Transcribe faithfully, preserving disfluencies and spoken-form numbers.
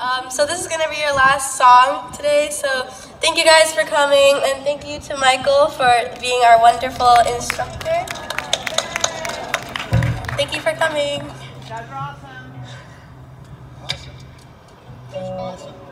Um, so this is going to be your last song today, so thank you guys for coming, and thank you to Michael for being our wonderful instructor. Thank you for coming. You guys are awesome. Awesome. Awesome.